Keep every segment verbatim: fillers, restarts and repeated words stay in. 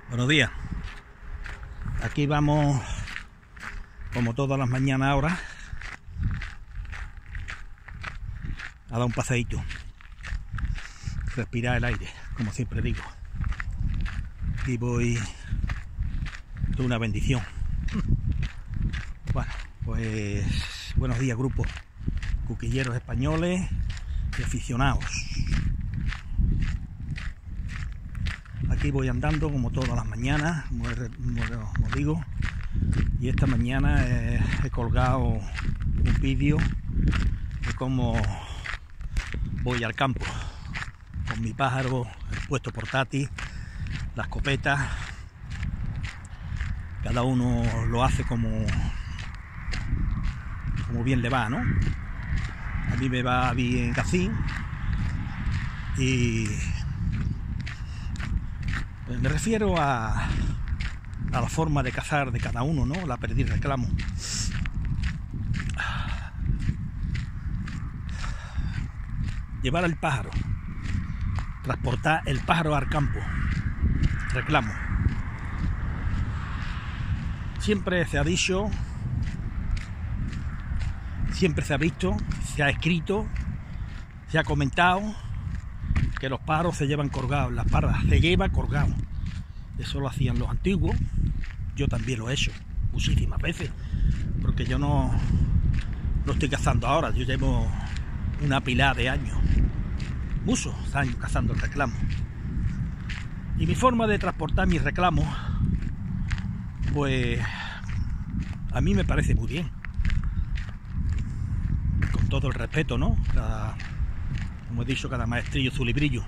Buenos días. Aquí vamos, como todas las mañanas ahora, a dar un paseíto, respirar el aire, como siempre digo. Y voy de una bendición. Bueno, pues buenos días, grupo cuquilleros españoles y aficionados. Aquí voy andando como todas las mañanas, como os digo, y esta mañana eh, he colgado un vídeo de cómo voy al campo con mi pájaro, el puesto portátil, la escopeta. Cada uno lo hace como, como bien le va, ¿no? A mí me va bien así y me refiero a, a la forma de cazar de cada uno, ¿no? La perdí reclamo. Llevar el pájaro, transportar el pájaro al campo, reclamo. Siempre se ha dicho, siempre se ha visto, se ha escrito, se ha comentado que los pájaros se llevan colgados, las pardas se lleva colgado. Eso lo hacían los antiguos, yo también lo he hecho muchísimas veces, porque yo no, no estoy cazando ahora, yo llevo una pila de años, muchos años cazando el reclamo. Y mi forma de transportar mis reclamos, pues a mí me parece muy bien, con todo el respeto, ¿no? Cada, como he dicho, cada maestrillo su librillo.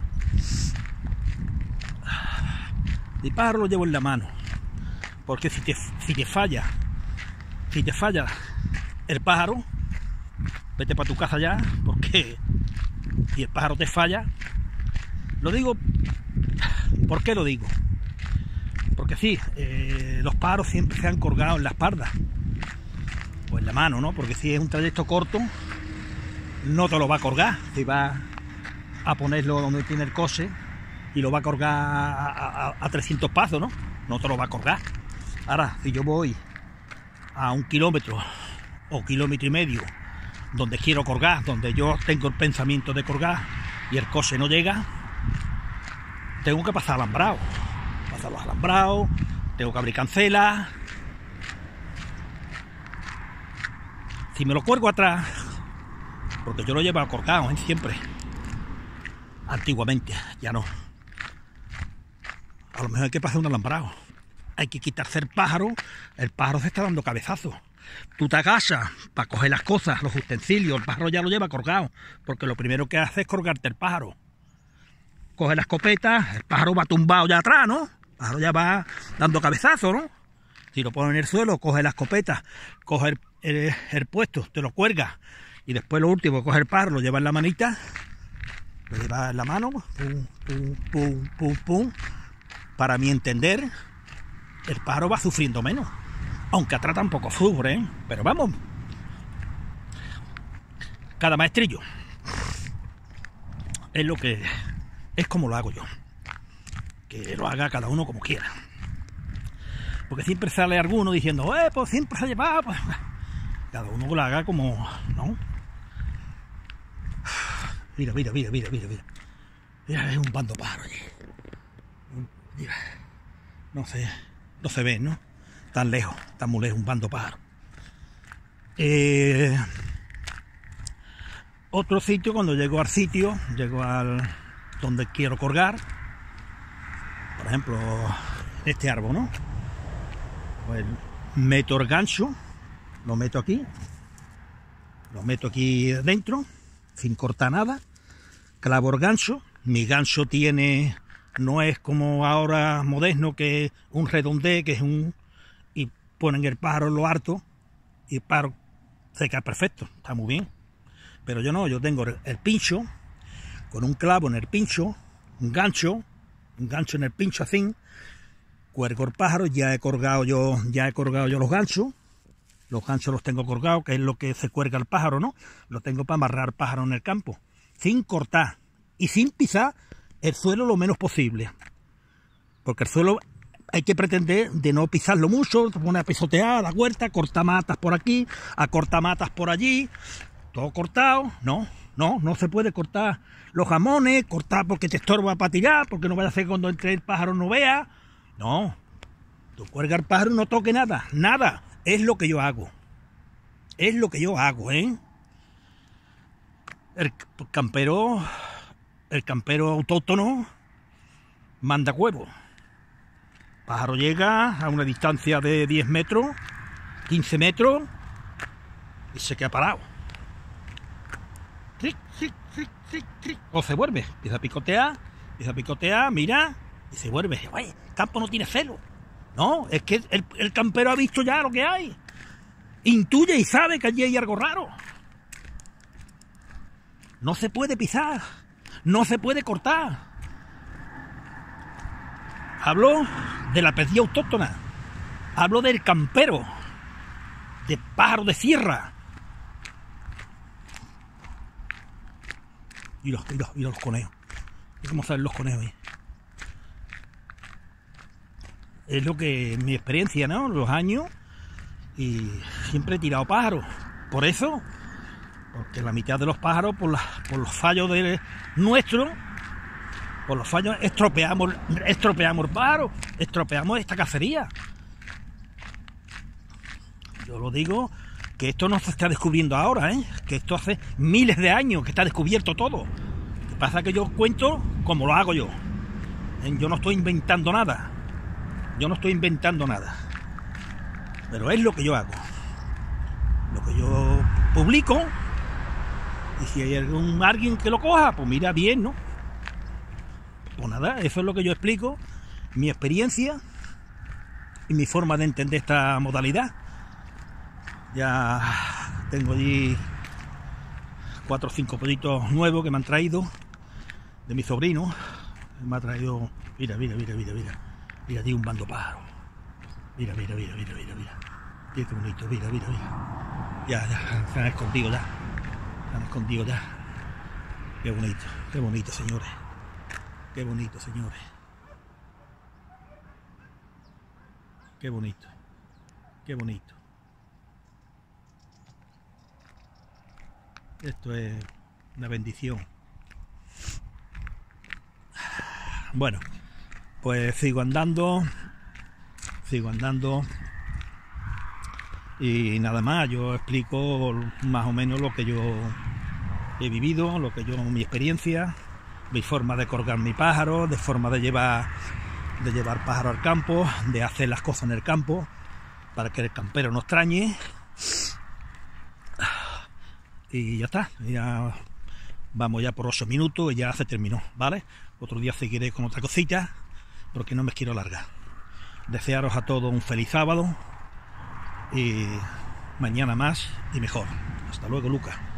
Mi pájaro lo llevo en la mano, porque si te, si te falla, si te falla el pájaro, vete para tu casa ya, porque si el pájaro te falla, lo digo, ¿por qué lo digo? Porque sí, eh, los pájaros siempre se han colgado en las pardas, o en la mano, ¿no? Porque si es un trayecto corto, no te lo va a colgar, te va a ponerlo donde tiene el coche y lo va a colgar a, a, a trescientos pasos, ¿no? No te lo va a colgar. Ahora, si yo voy a un kilómetro o kilómetro y medio, donde quiero colgar, donde yo tengo el pensamiento de colgar y el coche no llega, tengo que pasar alambrado, pasar los alambrados, tengo que abrir cancelas. Si me lo cuelgo atrás, porque yo lo llevo colgado, ¿eh? Siempre. Antiguamente, ya no. A lo mejor hay que pasar un alambrado. Hay que quitarse el pájaro. El pájaro se está dando cabezazos. Tú te agachas para coger las cosas, los utensilios. El pájaro ya lo lleva colgado, porque lo primero que hace es colgarte el pájaro. Coge la escopeta, el pájaro va tumbado ya atrás, ¿no? El pájaro ya va dando cabezazos, ¿no? Si lo pones en el suelo, coge la escopeta, coge el, el, el puesto, te lo cuelga. Y después lo último, coge el pájaro, lo lleva en la manita, lo lleva en la mano, pum, pum, pum, pum, pum. Para mi entender, el pájaro va sufriendo menos. Aunque atrás tampoco sufre, ¿eh? Pero vamos. Cada maestrillo es lo que es, como lo hago yo. Que lo haga cada uno como quiera. Porque siempre sale alguno diciendo, eh, pues siempre se ha llevado. Pues cada uno lo haga como, ¿no? Mira, mira, mira, mira, mira, mira. Mira, es un bando pájaro allí. Mira. No sé, no se ve, ¿no? Tan lejos, tan muy lejos, un bando pájaro. Eh, otro sitio, cuando llego al sitio, llego al donde quiero colgar, por ejemplo, este árbol, ¿no? Pues meto el gancho, lo meto aquí, lo meto aquí dentro, sin cortar nada, clavo el gancho. Mi gancho tiene, no es como ahora moderno, que es un redondé, que es un, y ponen el pájaro en lo alto y el pájaro se cae perfecto, está muy bien. Pero yo no, yo tengo el, el pincho, con un clavo en el pincho, un gancho, un gancho en el pincho así, cuelgo el pájaro. Ya he colgado yo, ya he colgado yo los ganchos, los ganchos los tengo colgados, que es lo que se cuelga el pájaro, ¿no? Lo tengo para amarrar el pájaro en el campo, sin cortar y sin pisar el suelo lo menos posible, porque el suelo hay que pretender de no pisarlo mucho, poner a pisotear la huerta, cortar matas por aquí, a cortar matas por allí, todo cortado. No, no, no se puede cortar los jamones, cortar porque te estorba para tirar, porque no vaya a hacer cuando entre el pájaro no vea. No, tú cuelga el pájaro y no toque nada, nada. Es lo que yo hago. Es lo que yo hago, ¿eh? El campero, el campero autóctono manda huevo. El pájaro llega a una distancia de diez metros, quince metros y se queda parado. Cric, cric, cric, cric, cric. O se vuelve, empieza a picotear, empieza a picotear, mira, y se vuelve. Oye, el campo no tiene celo. No, es que el, el campero ha visto ya lo que hay. Intuye y sabe que allí hay algo raro. No se puede pisar, no se puede cortar. Hablo de la perdida autóctona, hablo del campero, de pájaro de sierra. Y los, y los, y los conejos. ¿Y cómo salen los conejos ahí? Es lo que mi experiencia, ¿no? Los años, y siempre he tirado pájaros. Por eso, porque la mitad de los pájaros, por, la, por los fallos de nuestros, por los fallos estropeamos, estropeamos el pájaro, estropeamos esta cacería. Yo lo digo, que esto no se está descubriendo ahora, ¿eh? Que esto hace miles de años que está descubierto todo. Lo que pasa es que yo cuento como lo hago yo. Yo no estoy inventando nada. Yo no estoy inventando nada. Pero es lo que yo hago. Lo que yo publico. Y si hay algún alguien que lo coja, pues mira, bien, ¿no? Pues nada, eso es lo que yo explico. Mi experiencia y mi forma de entender esta modalidad. Ya tengo allí cuatro o cinco pollitos nuevos que me han traído de mi sobrino. Me ha traído, mira, mira, mira, mira, mira, mira, tío, un bando pájaro. Mira, mira, mira, mira, mira, mira. Mira qué bonito, mira, mira, mira. Ya, ya, se han escondido ya. Se han escondido ya. Qué bonito, qué bonito, señores. Qué bonito, señores. Qué bonito, qué bonito. Esto es una bendición. Bueno, pues sigo andando, sigo andando y nada más. Yo explico más o menos lo que yo he vivido, lo que yo, mi experiencia, mi forma de colgar mi pájaro, de forma de llevar, de llevar pájaro al campo, de hacer las cosas en el campo para que el campero no extrañe. Y ya está, ya vamos ya por ocho minutos y ya se terminó, ¿vale? Otro día seguiré con otra cosita, porque no me quiero alargar. Desearos a todos un feliz sábado y mañana más y mejor. Hasta luego, Lucas.